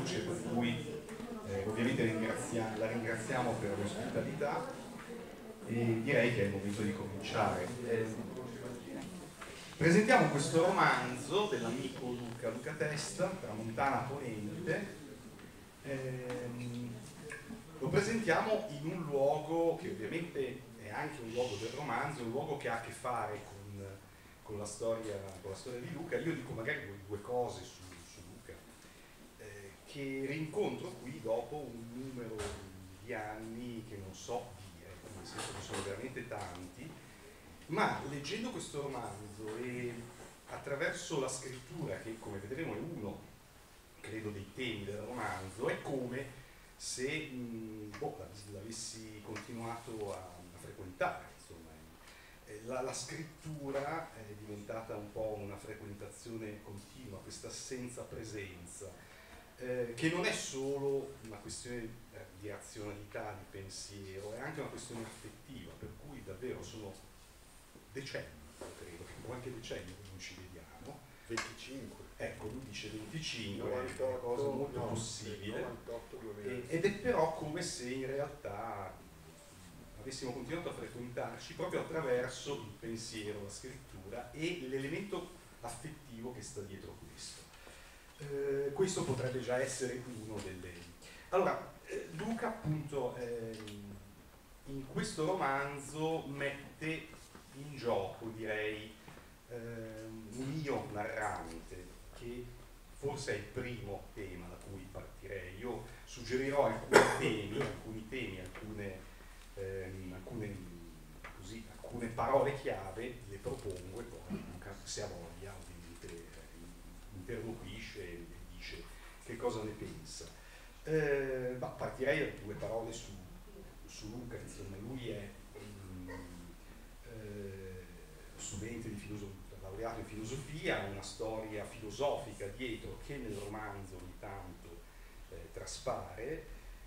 luce, per cui ovviamente la ringraziamo per l'ospitalità e direi che è il momento di cominciare. Presentiamo questo romanzo dell'amico Luca Testa, Tramontana Ponente. Lo presentiamo in un luogo che ovviamente è anche un luogo del romanzo, un luogo che ha a che fare con la storia di Luca. Io dico magari due cose su Luca, che rincontro qui dopo un numero di anni che non so dire, nel senso che sono veramente tanti, ma leggendo questo romanzo e attraverso la scrittura, che come vedremo è uno, credo, dei temi del romanzo, è come se l'avessi continuato a frequentare, insomma. La scrittura è diventata un po' una frequentazione continua, questa senza presenza, che non è solo una questione di razionalità, di pensiero, è anche una questione affettiva, per cui davvero sono decenni, credo, qualche decennio che non ci vediamo. 25. Ecco, lui dice 25, 98, è una cosa molto possibile, ed è però come se in realtà avessimo continuato a frequentarci proprio attraverso il pensiero, la scrittura e l'elemento affettivo che sta dietro questo. Questo potrebbe già essere uno delle... Allora, Luca appunto in questo romanzo mette in gioco, direi, un io narrante, che forse è il primo tema da cui partirei. Io suggerirò alcune parole chiave, le propongo e poi Luca, se ha voglia, ovviamente interloquisce e dice che cosa ne pensa. Partirei da due parole su Luca. Insomma, lui è studente di filosofia, laureato in filosofia, ha una storia filosofica dietro che nel romanzo ogni tanto traspare,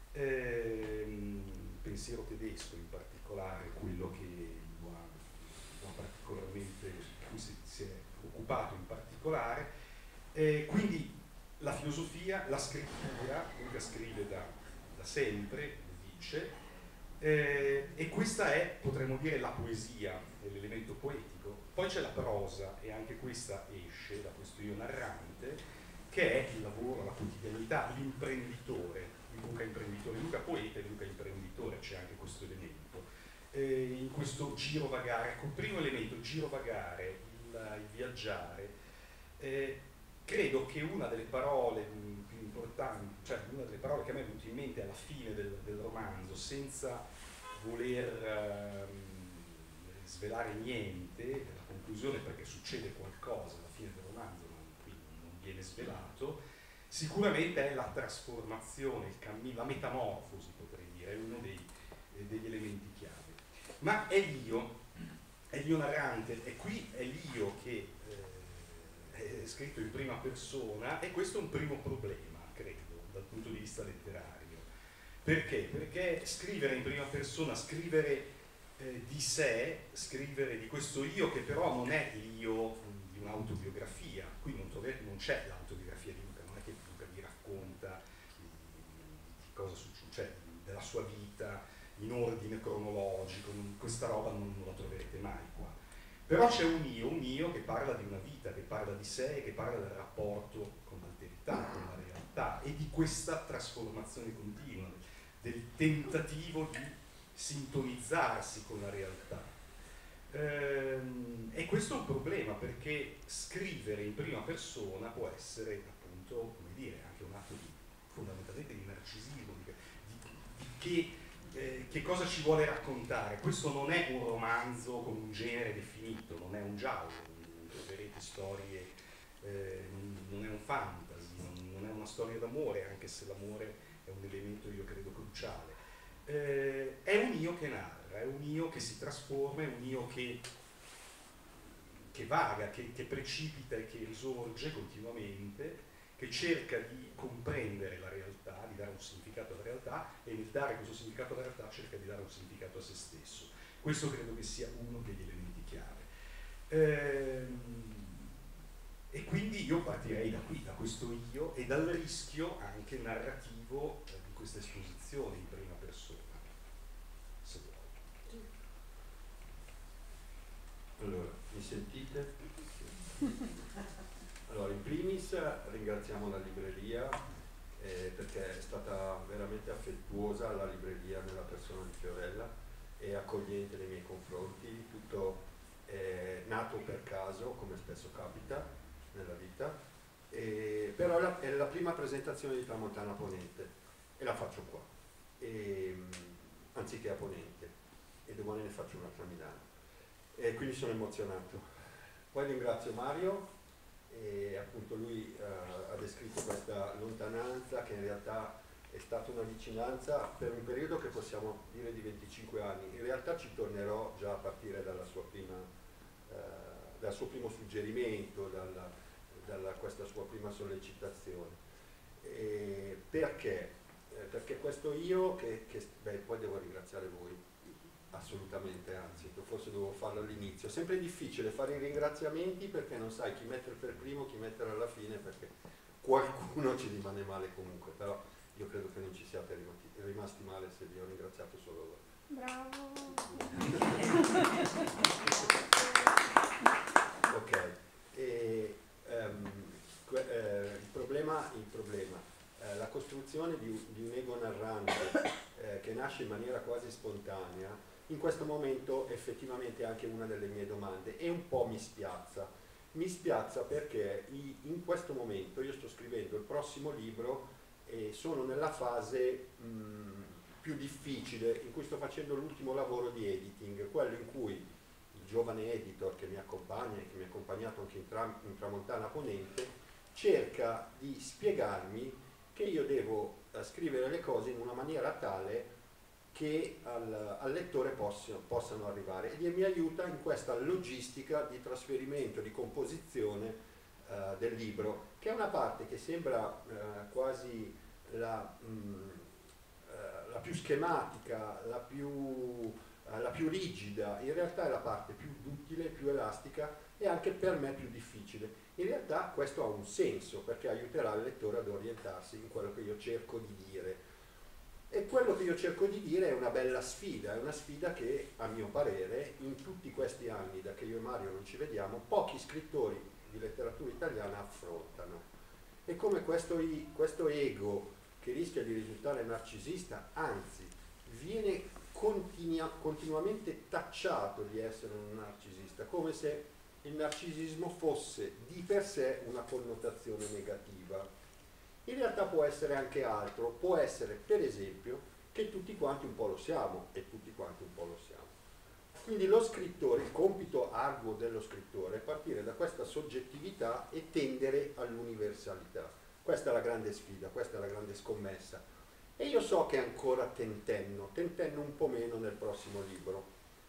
pensiero tedesco in particolare, quello che lo ha particolarmente, di cui si è occupato in particolare, quindi la filosofia, la scrittura. Luca scrive da sempre, lo dice, e questa è, potremmo dire, la poesia, l'elemento poetico. Poi c'è la prosa, e anche questa esce da questo io narrante, che è il lavoro, la quotidianità, l'imprenditore, il Luca imprenditore, Luca poeta e Luca imprenditore, c'è anche questo elemento. In questo girovagare, ecco, il primo elemento, il girovagare, il viaggiare, credo che una delle parole più importanti, cioè una delle parole che a me è venuta in mente alla fine del romanzo, senza voler svelare niente, la conclusione, perché succede qualcosa alla fine del romanzo, ma quindi non viene svelato, sicuramente è la trasformazione, il cammino, la metamorfosi, potrei dire, è uno degli elementi chiave. Ma è l'io narrante, e qui è l'io che è scritto in prima persona, e questo è un primo problema, credo, dal punto di vista letterario. Perché? Perché scrivere in prima persona, scrivere di sé, scrivere di questo io, che però non è l'io di un'autobiografia. Qui non c'è l'autobiografia di Luca, non è che Luca vi racconta di cosa succede, cioè della sua vita in ordine cronologico, questa roba non la troverete mai qua. Però c'è un io che parla di una vita, che parla di sé, che parla del rapporto con l'alterità, con la realtà, e di questa trasformazione continua, del tentativo di sintonizzarsi con la realtà. E questo è un problema, perché scrivere in prima persona può essere, appunto, come dire, anche un atto fondamentalmente di narcisismo, che cosa ci vuole raccontare. Questo non è un romanzo con un genere definito, non è un giallo, non troverete storie, non è un fantasy, non è una storia d'amore, anche se l'amore è un elemento, io credo, cruciale. È un io che narra, è un io che si trasforma, è un io che vaga, che precipita e che risorge continuamente, che cerca di comprendere la realtà, di dare un significato alla realtà, e nel dare questo significato alla realtà cerca di dare un significato a se stesso. Questo credo che sia uno degli elementi chiave. E quindi io partirei da qui, da questo io e dal rischio anche narrativo di questa esposizione in prima persona, se vuoi. Allora, mi sentite? Allora, in primis ringraziamo la libreria perché è stata veramente affettuosa la libreria nella persona di Fiorella e accogliente nei miei confronti, tutto nato per caso, come spesso capita nella vita, però è la prima presentazione di Tramontana Ponente e la faccio qua, anziché a Ponente, e domani ne faccio un'altra a Milano, e quindi sono emozionato. Poi ringrazio Mario, e appunto lui ha descritto questa lontananza che in realtà è stata una vicinanza per un periodo che possiamo dire di 25 anni. In realtà ci tornerò già a partire dal suo primo suggerimento, dalla questa sua prima sollecitazione. Perché? Perché questo io, poi devo ringraziare voi, assolutamente, anzi, forse dovevo farlo all'inizio. È sempre difficile fare i ringraziamenti perché non sai chi mettere per primo, chi mettere alla fine, perché qualcuno ci rimane male comunque, però io credo che non ci siate rimasti male se vi ho ringraziato solo voi. Bravo! Ok, il problema, la costruzione di un ego narrante che nasce in maniera quasi spontanea, in questo momento effettivamente è anche una delle mie domande e un po' mi spiazza. Mi spiazza perché in questo momento io sto scrivendo il prossimo libro e sono nella fase più difficile in cui sto facendo l'ultimo lavoro di editing, quello in cui il giovane editor che mi accompagna e che mi ha accompagnato anche in Tramontana Ponente cerca di spiegarmi che io devo scrivere le cose in una maniera tale che al lettore possano arrivare, e mi aiuta in questa logistica di trasferimento, di composizione del libro, che è una parte che sembra quasi la più schematica, la più rigida. In realtà è la parte più duttile, più elastica e anche per me più difficile. In realtà questo ha un senso perché aiuterà il lettore ad orientarsi in quello che io cerco di dire. E quello che io cerco di dire è una bella sfida, è una sfida che a mio parere in tutti questi anni da che io e Mario non ci vediamo pochi scrittori di letteratura italiana affrontano. E come questo ego che rischia di risultare narcisista, anzi viene continuamente tacciato di essere un narcisista, come se il narcisismo fosse di per sé una connotazione negativa. In realtà può essere anche altro, può essere per esempio che tutti quanti un po' lo siamo, e tutti quanti un po' lo siamo. Quindi lo scrittore, il compito arduo dello scrittore è partire da questa soggettività e tendere all'universalità. Questa è la grande sfida, questa è la grande scommessa. E io so che ancora tentenno un po' meno nel prossimo libro.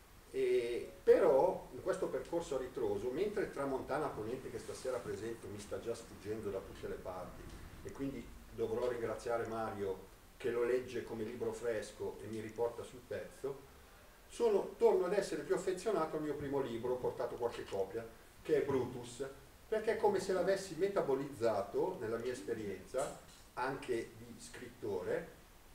Però in questo percorso a ritroso, mentre Tramontana Ponente, che stasera presento, mi sta già sfuggendo da tutte le parti, e quindi dovrò ringraziare Mario che lo legge come libro fresco e mi riporta sul pezzo, torno ad essere più affezionato al mio primo libro, ho portato qualche copia, che è Brutus, perché è come se l'avessi metabolizzato nella mia esperienza anche di scrittore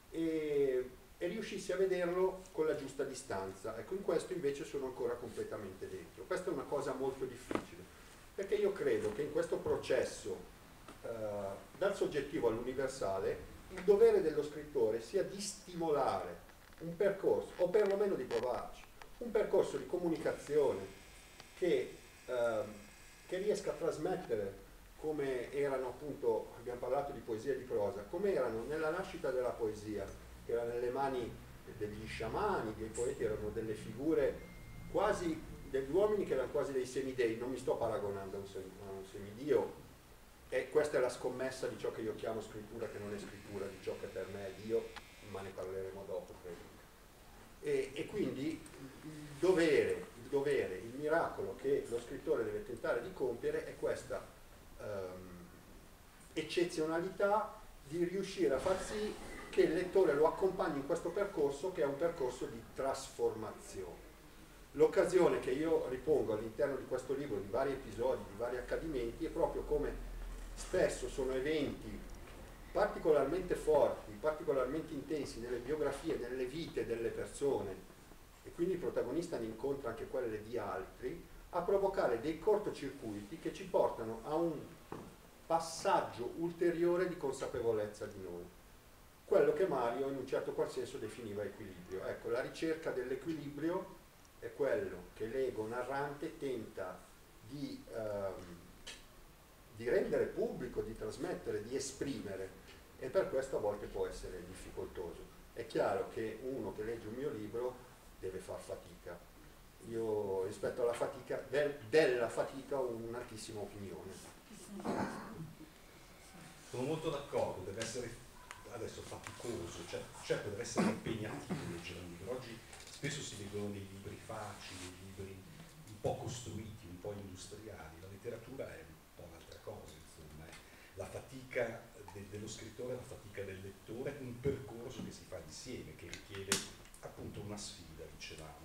e riuscissi a vederlo con la giusta distanza. Ecco, in questo invece sono ancora completamente dentro. Questa è una cosa molto difficile, perché io credo che in questo processo dal soggettivo all'universale il dovere dello scrittore sia di stimolare un percorso, o perlomeno di provarci, un percorso di comunicazione che riesca a trasmettere, come erano appunto, abbiamo parlato di poesia e di prosa, come erano nella nascita della poesia, che era nelle mani degli sciamani, dei poeti, erano delle figure quasi, degli uomini che erano quasi dei semidei. Non mi sto paragonando a un semidio, e questa è la scommessa di ciò che io chiamo scrittura, che non è scrittura, di ciò che per me è Dio, ma ne parleremo dopo, credo. E quindi il dovere, il miracolo che lo scrittore deve tentare di compiere è questa eccezionalità di riuscire a far sì che il lettore lo accompagni in questo percorso, che è un percorso di trasformazione. L'occasione che io ripongo all'interno di questo libro, di vari episodi, di vari accadimenti, è proprio come spesso sono eventi particolarmente forti, particolarmente intensi nelle biografie, nelle vite delle persone, e quindi il protagonista ne incontra anche quelle di altri, a provocare dei cortocircuiti che ci portano a un passaggio ulteriore di consapevolezza di noi. Quello che Mario in un certo qual senso definiva equilibrio. Ecco, la ricerca dell'equilibrio è quello che l'ego narrante tenta di rendere pubblico, di trasmettere, di esprimere, e per questo a volte può essere difficoltoso. È chiaro che uno che legge un mio libro deve far fatica. Io rispetto alla fatica, della fatica ho un'altissima opinione. Sono molto d'accordo, deve essere adesso faticoso, cioè, certo deve essere impegnativo leggere un libro. Oggi spesso si leggono dei libri facili, dei libri un po' costruiti, un po' industriali. La letteratura è un po' un'altra cosa, insomma, è la fatica dello scrittore, la fatica del lettore, un percorso che si fa insieme, che richiede appunto una sfida, dicevamo.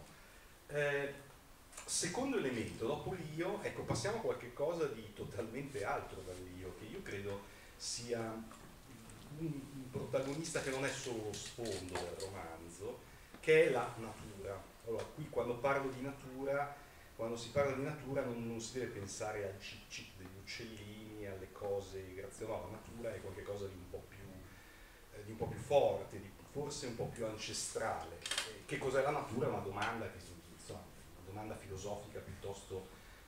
Secondo elemento, dopo l'io, ecco, passiamo a qualche cosa di totalmente altro dall'io, che io credo sia un protagonista che non è solo sfondo del romanzo, che è la natura. Allora, qui quando parlo di natura, quando si parla di natura non si deve pensare al cic degli uccellini, alle cose graziose, no, la natura è qualcosa di un po' più forte, forse un po' più ancestrale. Che cos'è la natura? È una domanda che insomma, una domanda filosofica piuttosto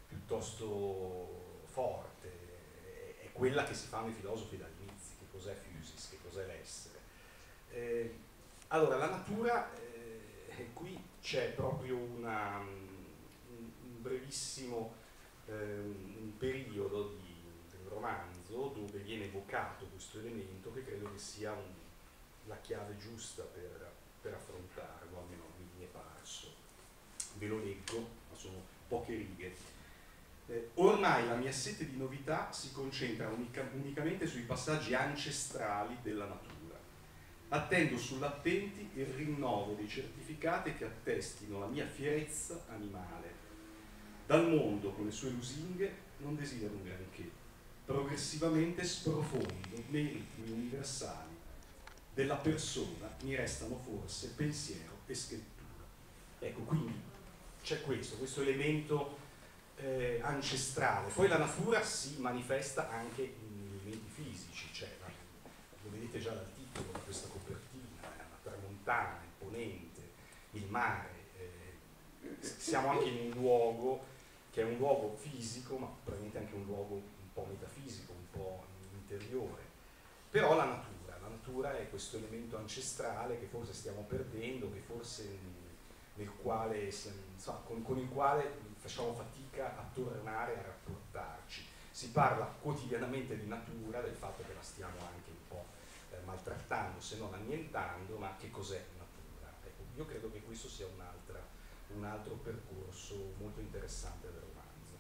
forte, è quella che si fanno i filosofi dall'inizio. Che cos'è physis, che cos'è l'essere? Allora, la natura, qui c'è proprio un brevissimo un periodo del romanzo dove viene evocato questo elemento, che credo che sia la chiave giusta per affrontarlo, almeno mi è parso. Ve lo leggo, ma sono poche righe. Ormai la mia sete di novità si concentra unicamente sui passaggi ancestrali della natura. Attendo sull'attenti il rinnovo dei certificati che attestino la mia fierezza animale. Dal mondo, con le sue lusinghe, non desidero un granché. Progressivamente sprofondo meriti universali. Della persona mi restano forse pensiero e scrittura. Ecco, quindi c'è questo elemento ancestrale. Poi la natura si manifesta anche in elementi fisici, cioè, lo vedete già dal titolo di questa copertina, la tramontana, il ponente, il mare. Siamo anche in un luogo che è un luogo fisico, ma probabilmente anche un luogo un po' metafisico, un po' interiore. Però la natura è questo elemento ancestrale che forse stiamo perdendo, che forse nel quale insomma, con il quale facciamo fatica a tornare a rapportarci. Si parla quotidianamente di natura, del fatto che la stiamo anche un po' maltrattando, se non annientando, ma che cos'è natura? Ecco, io credo che questo sia un altro percorso molto interessante del romanzo.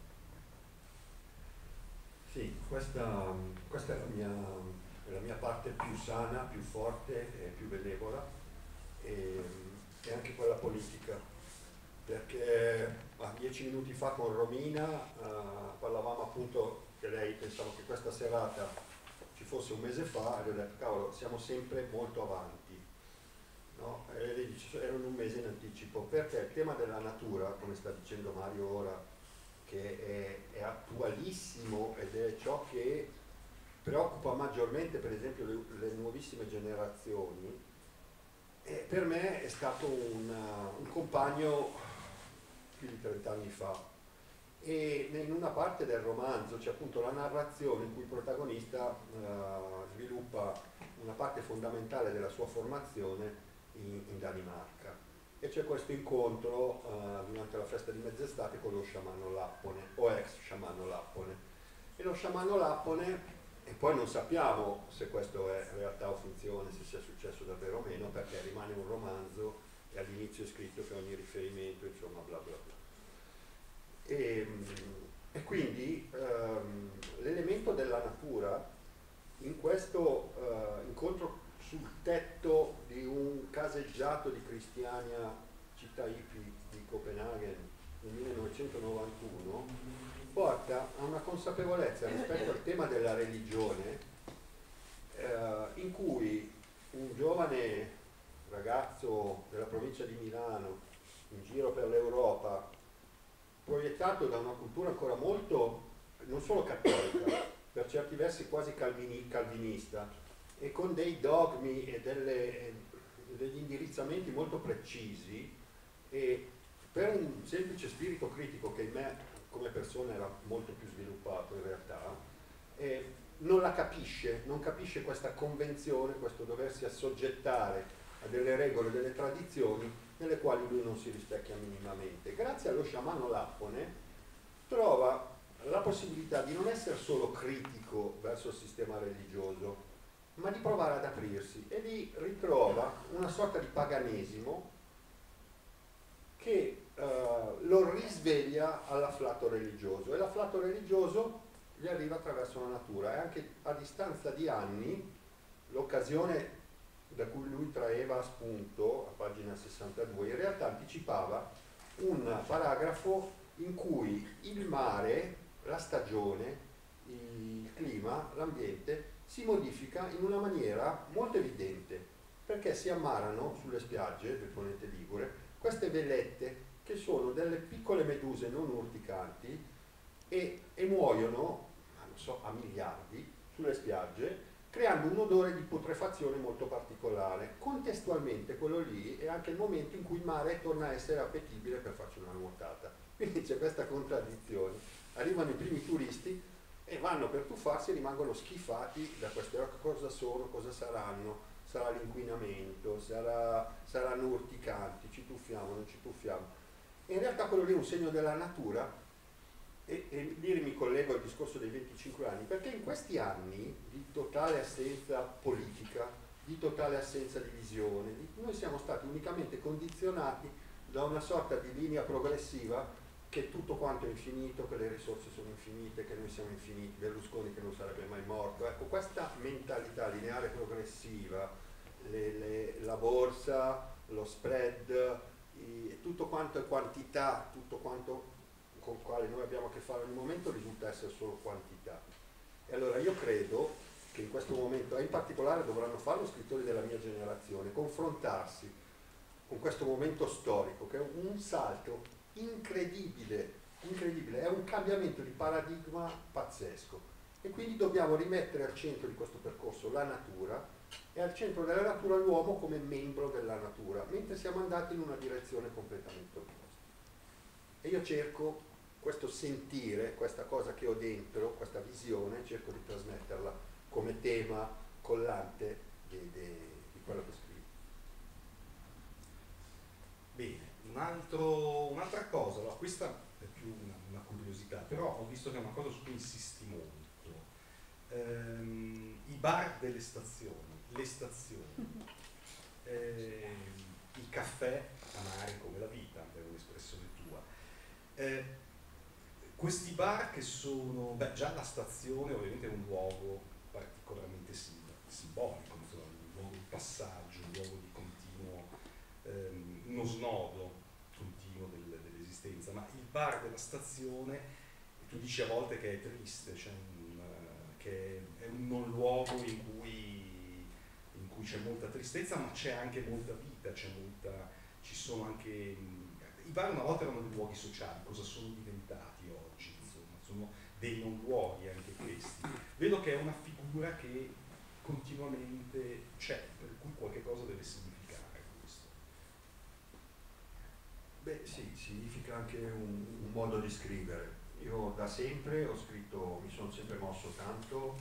Sì, questa è la mia parte più sana, più forte e più benevola, e anche quella politica, perché 10 minuti fa con Romina parlavamo appunto che lei pensava che questa serata ci fosse un mese fa, e le ho detto cavolo, siamo sempre molto avanti, no? E lei dice erano un mese in anticipo, perché il tema della natura, come sta dicendo Mario ora, che è attualissimo ed è ciò che preoccupa maggiormente per esempio le nuovissime generazioni, per me è stato un compagno più di 30 anni fa, e in una parte del romanzo c'è appunto la narrazione in cui il protagonista sviluppa una parte fondamentale della sua formazione in Danimarca, e c'è questo incontro durante la festa di mezz'estate con lo sciamano Lappone, o ex sciamano Lappone, e lo sciamano Lappone, e poi non sappiamo se questo è realtà o finzione, se sia successo davvero o meno, perché rimane un romanzo e all'inizio è scritto che ogni riferimento, insomma, bla bla bla. E quindi l'elemento della natura in questo incontro sul tetto di un caseggiato di Cristiania città hippie di Copenaghen nel 1991, porta a una consapevolezza rispetto al tema della religione, in cui un giovane ragazzo della provincia di Milano, in giro per l'Europa, proiettato da una cultura ancora molto, non solo cattolica, per certi versi quasi calvinista, e con dei dogmi e degli indirizzamenti molto precisi, e per un semplice spirito critico che in me come persona era molto più sviluppato in realtà, non la capisce, non capisce questa convenzione, questo doversi assoggettare a delle regole, delle tradizioni nelle quali lui non si rispecchia minimamente. Grazie allo sciamano Lappone trova la possibilità di non essere solo critico verso il sistema religioso, ma di provare ad aprirsi, e lì ritrova una sorta di paganesimo che lo risveglia all'afflato religioso, e l'afflato religioso gli arriva attraverso la natura, e anche a distanza di anni l'occasione da cui lui traeva spunto, a pagina 62, in realtà anticipava un paragrafo in cui il mare, la stagione, il clima, l'ambiente si modifica in una maniera molto evidente, perché si ammarano sulle spiagge del ponente ligure queste velette che sono delle piccole meduse non urticanti e muoiono, non so, a miliardi sulle spiagge, creando un odore di putrefazione molto particolare. Contestualmente quello lì è anche il momento in cui il mare torna a essere appetibile per farci una nuotata. Quindi c'è questa contraddizione. Arrivano i primi turisti e vanno per tuffarsi e rimangono schifati da queste acque. Cosa sono, cosa saranno? Sarà l'inquinamento, saranno urticanti, ci tuffiamo, non ci tuffiamo. E in realtà quello lì è un segno della natura. E lì mi collego al discorso dei 25 anni, perché in questi anni di totale assenza politica, di totale assenza di visione, noi siamo stati unicamente condizionati da una sorta di linea progressiva, che tutto quanto è infinito, che le risorse sono infinite, che noi siamo infiniti, Berlusconi che non sarebbe mai morto. Ecco, questa mentalità lineare progressiva, la borsa, lo spread, tutto quanto è quantità, tutto quanto con il quale noi abbiamo a che fare ogni momento risulta essere solo quantità. E allora io credo che in questo momento, e in particolare dovranno farlo scrittori della mia generazione, confrontarsi con questo momento storico, che è un salto incredibile, incredibile, è un cambiamento di paradigma pazzesco, e quindi dobbiamo rimettere al centro di questo percorso la natura, e al centro della natura l'uomo come membro della natura, mentre siamo andati in una direzione completamente opposta. E io cerco questo sentire, questa cosa che ho dentro, questa visione, cerco di trasmetterla come tema collante di quello che scrivo. Bene, un'altra cosa, allora, questa è più una curiosità, però ho visto che è una cosa su cui insisti molto. I bar delle stazioni, le stazioni, il caffè amare come la vita, è un'espressione tua. Questi bar che sono, già la stazione ovviamente è un luogo particolarmente simbolico, insomma, un luogo di passaggio, un luogo di continuo, uno snodo continuo dell'esistenza, ma il bar della stazione, tu dici a volte che è triste, cioè che è un non luogo in cui c'è molta tristezza, ma c'è anche molta vita, ci sono anche... I bar una volta erano dei luoghi sociali, cosa sono diventati oggi? Insomma, sono dei non luoghi anche questi. Vedo che è una figura che continuamente c'è, per cui qualche cosa deve significare questo. Beh sì, significa anche un modo di scrivere. Io da sempre ho scritto, mi sono sempre mosso tanto,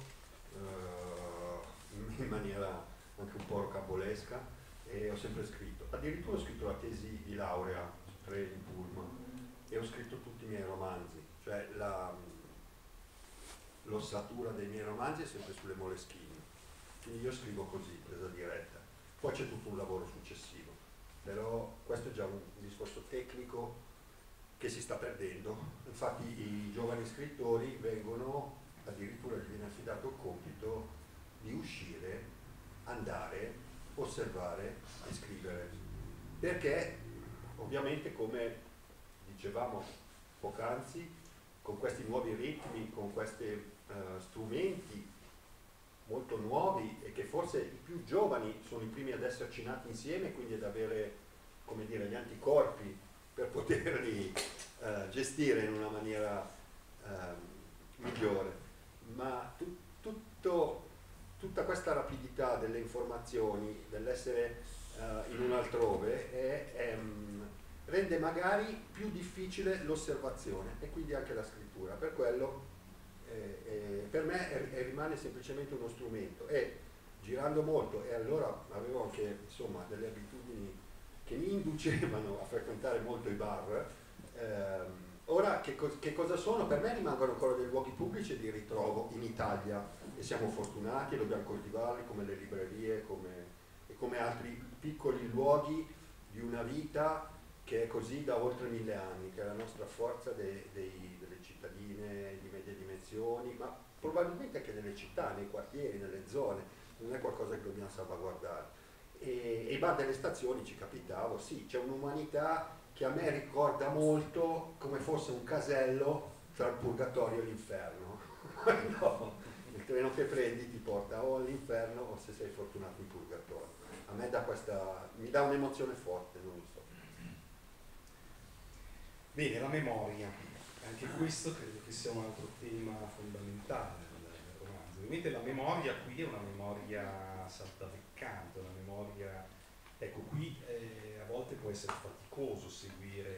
in maniera anche un po' rocambolesca, e ho sempre scritto. Addirittura ho scritto la tesi di laurea su treni, pullman, e ho scritto tutti i miei romanzi, cioè l'ossatura dei miei romanzi è sempre sulle Moleskine, quindi io scrivo così, presa diretta. Poi c'è tutto un lavoro successivo, però questo è già un discorso tecnico che si sta perdendo. Infatti i giovani scrittori addirittura gli viene affidato il compito di uscire, andare, osservare e scrivere, perché ovviamente ovviamente, come dicevamo poc'anzi, con questi nuovi ritmi, con questi strumenti molto nuovi e che forse i più giovani sono i primi ad esserci nati insieme, quindi ad avere, come dire, gli anticorpi per poterli gestire in una maniera migliore. Ma tutta questa rapidità delle informazioni, dell'essere in un altrove, rende magari più difficile l'osservazione e quindi anche la scrittura. Per quello per me rimane semplicemente uno strumento, e girando molto, e allora avevo anche insomma delle abitudini che mi inducevano a frequentare molto i bar. Ora che cosa sono? Per me rimangono ancora dei luoghi pubblici di ritrovo in Italia, e siamo fortunati e dobbiamo coltivarli, come le librerie e come altri piccoli luoghi di una vita che è così da oltre 1000 anni, che è la nostra forza delle cittadine di medie dimensioni, ma probabilmente anche nelle città, nei quartieri, nelle zone. Non è qualcosa che dobbiamo salvaguardare. E i bar delle stazioni, ci capitavo, sì, c'è un'umanità che a me ricorda molto come fosse un casello tra il purgatorio e l'inferno. No, il treno che prendi ti porta o all'inferno o, se sei fortunato, in purgatorio. A me mi dà un'emozione forte, non lo so. Bene, la memoria, anche questo credo che sia un altro tema fondamentale del romanzo. Ovviamente la memoria qui è una memoria saltabeccante, una memoria, ecco, qui a volte può essere faticoso seguire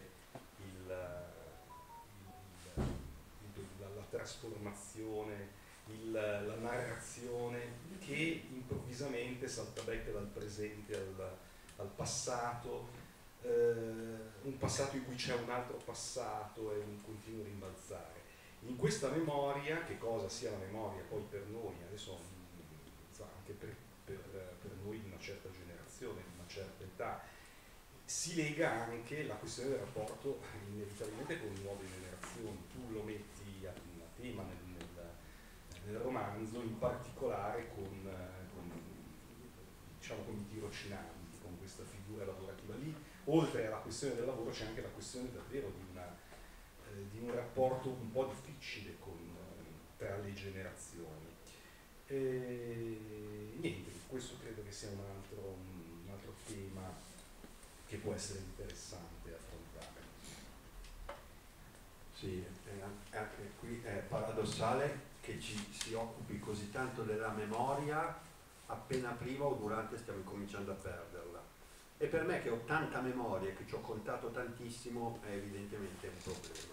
la trasformazione, la narrazione che improvvisamente saltabecca dal presente al passato, un passato in cui c'è un altro passato e un continuo rimbalzare. In questa memoria, che cosa sia la memoria poi per noi, adesso anche per noi di una certa generazione, di una certa età, si lega anche la questione del rapporto inevitabilmente con nuove generazioni. Tu lo metti a tema nel romanzo, in particolare con i tirocinanti, con questa figura lavorativa lì. Oltre alla questione del lavoro c'è anche la questione davvero di un rapporto un po' difficile tra le generazioni. Niente, questo credo che sia un altro tema che può essere interessante affrontare. Sì, anche qui è paradossale che ci si occupi così tanto della memoria appena prima o durante stiamo cominciando a perderla. E per me, che ho tanta memoria, che ci ho contato tantissimo, è evidentemente un problema.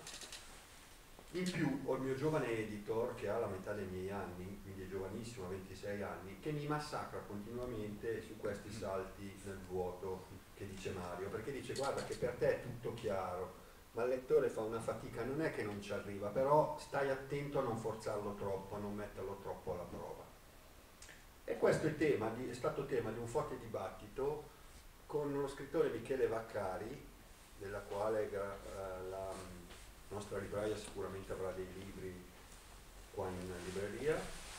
In più ho il mio giovane editor, che ha la metà dei miei anni, quindi è giovanissimo, ha 26 anni, che mi massacra continuamente su questi salti nel vuoto che dice Mario, perché dice: guarda che per te è tutto chiaro, ma il lettore fa una fatica, non è che non ci arriva, però stai attento a non forzarlo troppo, a non metterlo troppo alla prova. E questo è stato tema di un forte dibattito con lo scrittore Michele Vaccari, della quale la nostra libraia sicuramente avrà dei libri qua in libreria,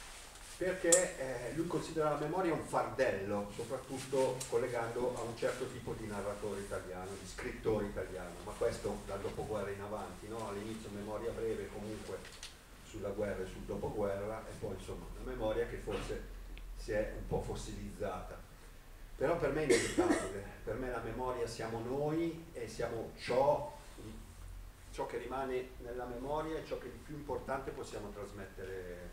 perché lui considera la memoria un fardello, soprattutto collegando a un certo tipo di narratore italiano, di scrittore italiano, ma questo dal dopoguerra in avanti, no? All'inizio memoria breve comunque sulla guerra e sul dopoguerra, e poi insomma una memoria che forse si è un po' fossilizzata. Però per me è inevitabile, per me la memoria siamo noi, e siamo ciò che rimane nella memoria e ciò che di più importante possiamo trasmettere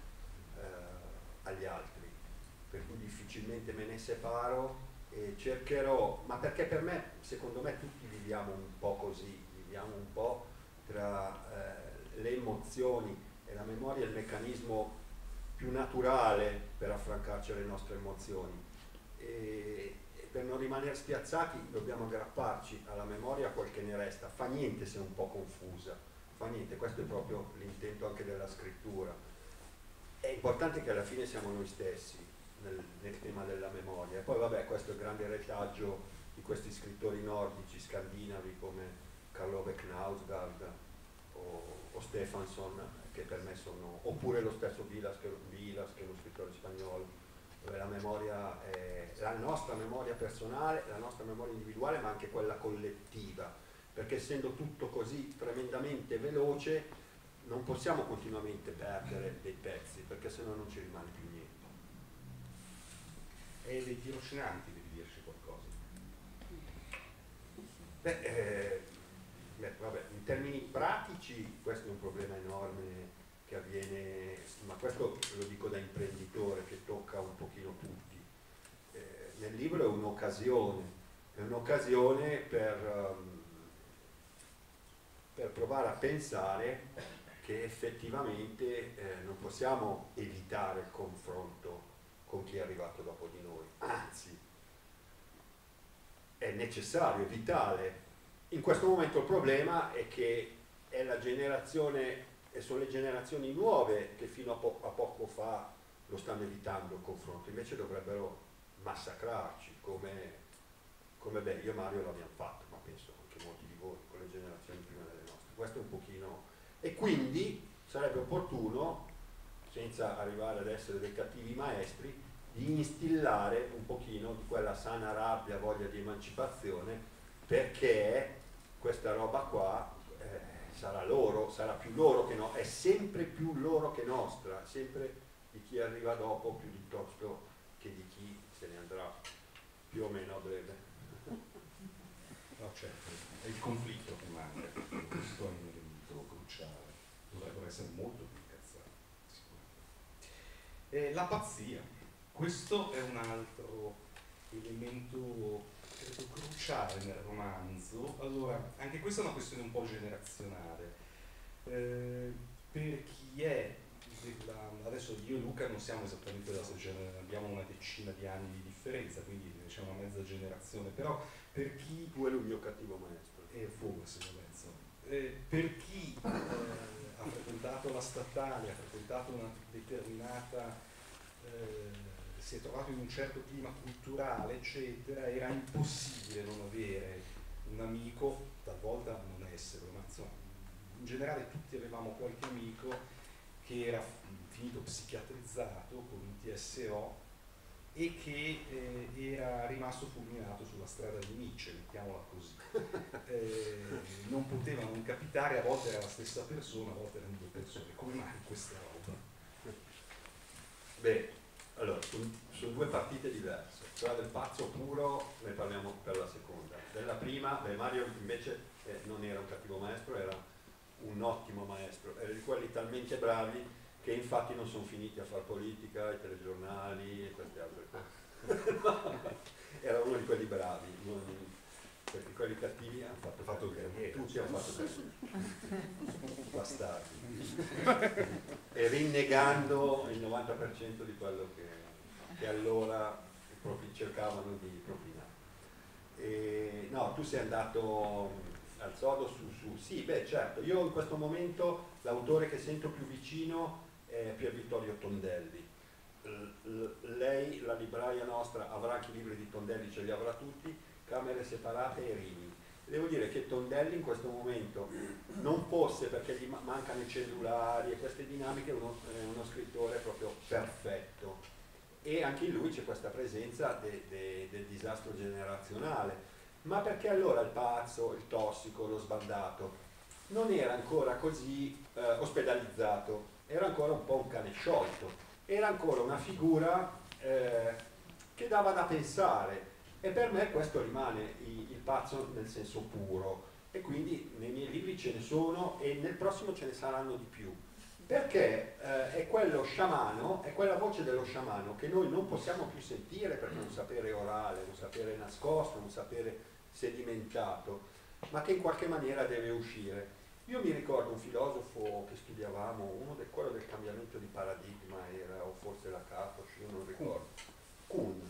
agli altri, per cui difficilmente me ne separo e cercherò, ma perché per me, secondo me, tutti viviamo un po' così, viviamo un po' tra le emozioni, e la memoria è il meccanismo più naturale per affrancarci alle nostre emozioni. E per non rimanere spiazzati dobbiamo aggrapparci alla memoria quel che ne resta. Fa niente se è un po' confusa, fa niente, questo è proprio l'intento anche della scrittura. È importante che alla fine siamo noi stessi nel tema della memoria. E poi vabbè, questo è il grande retaggio di questi scrittori nordici, scandinavi, come Karl Ove Knausgård o Stefansson, che per me sono, oppure lo stesso Vilas, che è uno scrittore spagnolo. La memoria è la nostra memoria personale, la nostra memoria individuale, ma anche quella collettiva, perché essendo tutto così tremendamente veloce non possiamo continuamente perdere dei pezzi, perché sennò non ci rimane più niente. E dei tirocinanti devi dirci qualcosa. Vabbè, in termini pratici questo è un problema enorme che avviene, ma questo lo dico da imprenditore che tocca un pochino tutti. Nel libro è un'occasione per provare a pensare che effettivamente non possiamo evitare il confronto con chi è arrivato dopo di noi, anzi è necessario, è vitale. In questo momento il problema è che è la generazione, e sono le generazioni nuove che fino a poco fa lo stanno evitando il confronto, invece dovrebbero massacrarci come io e Mario l'abbiamo fatto, ma penso anche molti di voi con le generazioni prima delle nostre. Questo è un pochino, e quindi sarebbe opportuno, senza arrivare ad essere dei cattivi maestri, di instillare un pochino di quella sana rabbia, voglia di emancipazione, perché questa roba qua sarà loro, sarà più loro che no, è sempre più loro che nostra, sempre di chi arriva dopo piuttosto che di chi se ne andrà più o meno a breve. No, certo, è il conflitto che manca, questo è un elemento cruciale, dovrebbero essere molto più incazzati, sicuramente. La pazzia, questo è un altro elemento credo cruciale nel romanzo. Allora, anche questa è una questione un po' generazionale, per chi è adesso io e Luca non siamo esattamente della stessa generazione, abbiamo una decina di anni di differenza, quindi c'è una mezza generazione, però per chi... Tu eri un mio cattivo maestro. Forse, per chi ha frequentato la statale, ha frequentato una determinata, si è trovato in un certo clima culturale, eccetera, era impossibile non avere un amico, talvolta non esserlo, ma insomma, in generale tutti avevamo qualche amico che era finito psichiatrizzato con un TSO e che era rimasto fulminato sulla strada di Nietzsche, mettiamola così. Non poteva non capitare, a volte era la stessa persona, a volte erano due persone. Come mai questa roba? Beh, allora, sono due partite diverse. Quella del pazzo puro ne parliamo per la seconda. Della prima, Mario invece non era un cattivo maestro, era un ottimo maestro, era di quelli talmente bravi che infatti non sono finiti a fare politica, ai telegiornali e queste altre cose. Era uno di quelli bravi, perché quelli cattivi hanno fatto carriera, tutti hanno fatto carriera, bastardi, e rinnegando il 90% di quello che allora cercavano di propinare. No, tu sei andato al sodo su sì, beh certo, io in questo momento l'autore che sento più vicino è Pier Vittorio Tondelli. Lei, la libraia nostra, avrà anche i libri di Tondelli, ce li avrà tutti, Camere separate e Rimini. Devo dire che Tondelli in questo momento, non fosse perché gli mancano i cellulari e queste dinamiche, è uno scrittore proprio perfetto. E anche in lui c'è questa presenza del disastro generazionale. Ma perché allora il pazzo, il tossico, lo sbandato non era ancora così ospedalizzato, era ancora un po' un cane sciolto, era ancora una figura che dava da pensare, e per me questo rimane il pazzo nel senso puro, e quindi nei miei libri ce ne sono e nel prossimo ce ne saranno di più, perché è quello sciamano, è quella voce dello sciamano che noi non possiamo più sentire perché è un sapere orale, un sapere nascosto, un sapere sedimentato, ma che in qualche maniera deve uscire. Io mi ricordo un filosofo che studiavamo, quello del cambiamento di paradigma era, o forse Lakatos, io non ricordo, Kuhn,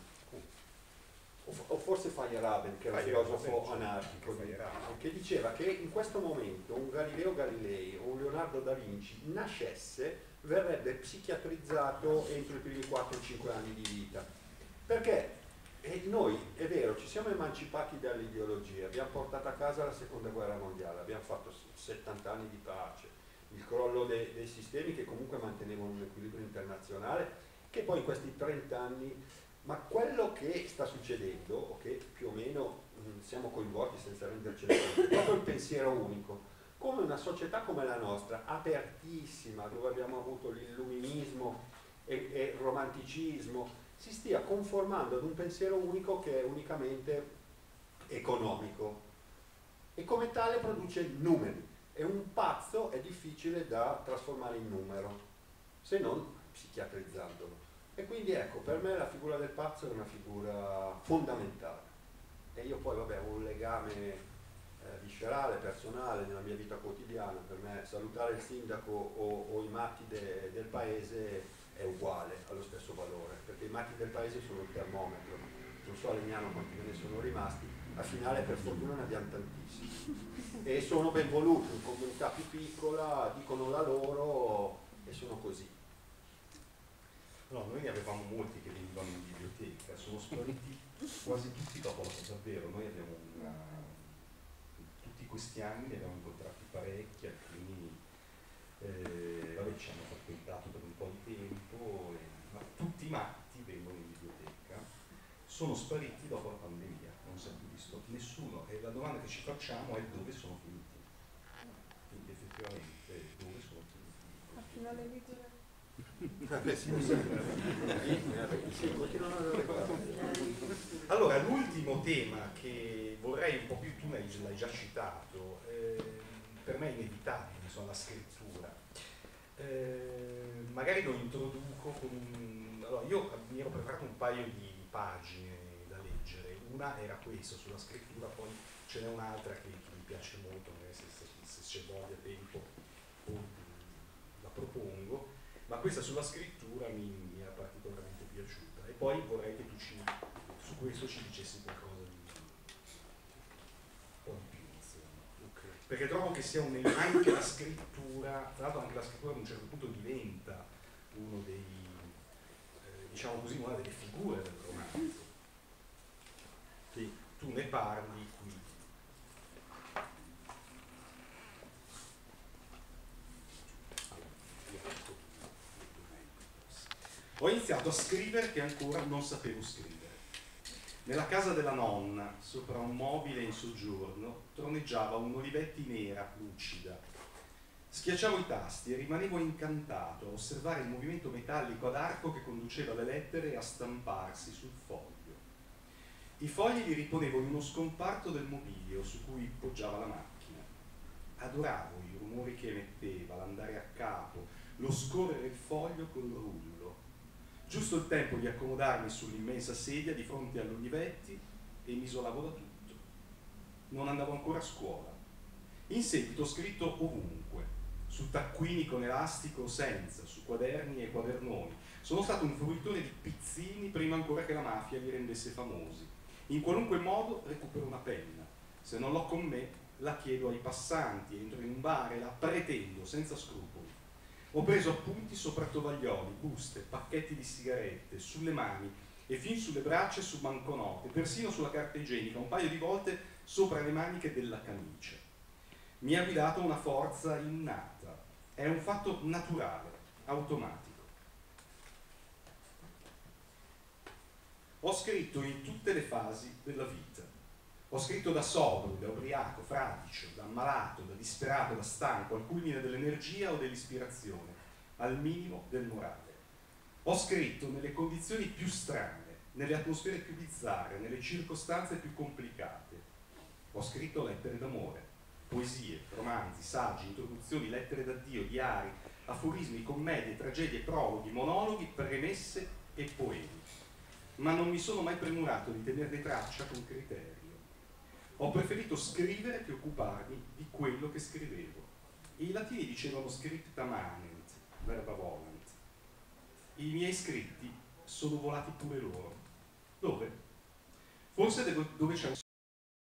o forse Feyerabend, che era un filosofo anarchico, che diceva che in questo momento un Galileo Galilei o un Leonardo da Vinci nascesse, verrebbe psichiatrizzato entro i primi 4-5 anni di vita, perché noi, è vero, ci siamo emancipati dalle ideologie, abbiamo portato a casa la seconda guerra mondiale, abbiamo fatto 70 anni di pace, il crollo dei sistemi che comunque mantenevano un equilibrio internazionale, che poi in questi 30 anni Ma quello che sta succedendo, o che più o meno siamo coinvolti senza rendercene conto, è proprio il pensiero unico. Come una società come la nostra, apertissima, dove abbiamo avuto l'illuminismo e il romanticismo, si stia conformando ad un pensiero unico che è unicamente economico e come tale produce numeri. E un pazzo è difficile da trasformare in numero, se non psichiatrizzandolo. E quindi ecco, per me la figura del pazzo è una figura fondamentale. E io poi vabbè ho un legame viscerale, personale nella mia vita quotidiana. Per me salutare il sindaco o i matti del paese è uguale, ha lo stesso valore, perché i matti del paese sono il termometro. Non so a Legnano quanti ve ne sono rimasti, a Finale per fortuna ne abbiamo tantissimi. E sono ben voluti, in comunità più piccola, dicono la loro e sono così. No, noi ne avevamo molti che venivano in biblioteca, sono spariti quasi tutti dopo la cosa, davvero. Noi abbiamo tutti questi anni ne abbiamo incontrati parecchi, alcuni vabbè, ci hanno frequentato per un po' di tempo, ma tutti i matti vengono in biblioteca, sono spariti dopo la pandemia, non si è più visto nessuno, e la domanda che ci facciamo è dove sono finiti. Quindi effettivamente dove sono finiti? A finale vigile. Allora, l'ultimo tema che vorrei un po' più, tu l'hai già citato, per me è inevitabile, insomma, la scrittura. Magari lo introduco con allora, io mi ero preparato un paio di pagine da leggere, una era questa sulla scrittura, poi ce n'è un'altra che mi piace molto, se c'è voglia, tempo, la propongo. Ma questa sulla scrittura mi era particolarmente piaciuta e poi vorrei che tu su questo ci dicessi qualcosa di un po' di più, insomma. Okay. Perché trovo che sia anche la scrittura, tra l'altro anche la scrittura ad un certo punto diventa uno dei, diciamo così, una delle figure del romanzo. Sì. Tu ne parli qui. Ho iniziato a scrivere che ancora non sapevo scrivere. Nella casa della nonna, sopra un mobile in soggiorno, troneggiava un'Olivetti nera, lucida. Schiacciavo i tasti e rimanevo incantato a osservare il movimento metallico ad arco che conduceva le lettere a stamparsi sul foglio. I fogli li riponevo in uno scomparto del mobilio su cui poggiava la macchina. Adoravo i rumori che emetteva, l'andare a capo, lo scorrere il foglio col rullo. Giusto il tempo di accomodarmi sull'immensa sedia di fronte all'Olivetti e mi isolavo da tutto. Non andavo ancora a scuola. In seguito ho scritto ovunque, su taccuini con elastico o senza, su quaderni e quadernoni. Sono stato un fruitore di pizzini prima ancora che la mafia li rendesse famosi. In qualunque modo recupero una penna. Se non l'ho con me, la chiedo ai passanti, entro in un bar e la pretendo senza scrupoli. Ho preso appunti sopra tovaglioli, buste, pacchetti di sigarette, sulle mani e fin sulle braccia e su banconote, persino sulla carta igienica, un paio di volte sopra le maniche della camicia. Mi ha guidato una forza innata, è un fatto naturale, automatico. Ho scritto in tutte le fasi della vita. Ho scritto da sobrio, da ubriaco, fradicio, da ammalato, da disperato, da stanco, al culmine dell'energia o dell'ispirazione, al minimo del morale. Ho scritto nelle condizioni più strane, nelle atmosfere più bizzarre, nelle circostanze più complicate. Ho scritto lettere d'amore, poesie, romanzi, saggi, introduzioni, lettere d'addio, diari, aforismi, commedie, tragedie, prologhi, monologhi, premesse e poemi. Ma non mi sono mai premurato di tenerne traccia con criterio. Ho preferito scrivere che occuparmi di quello che scrivevo. I latini dicevano scripta manent, verba volant. I miei scritti sono volati pure loro. Dove? Forse dove c'è un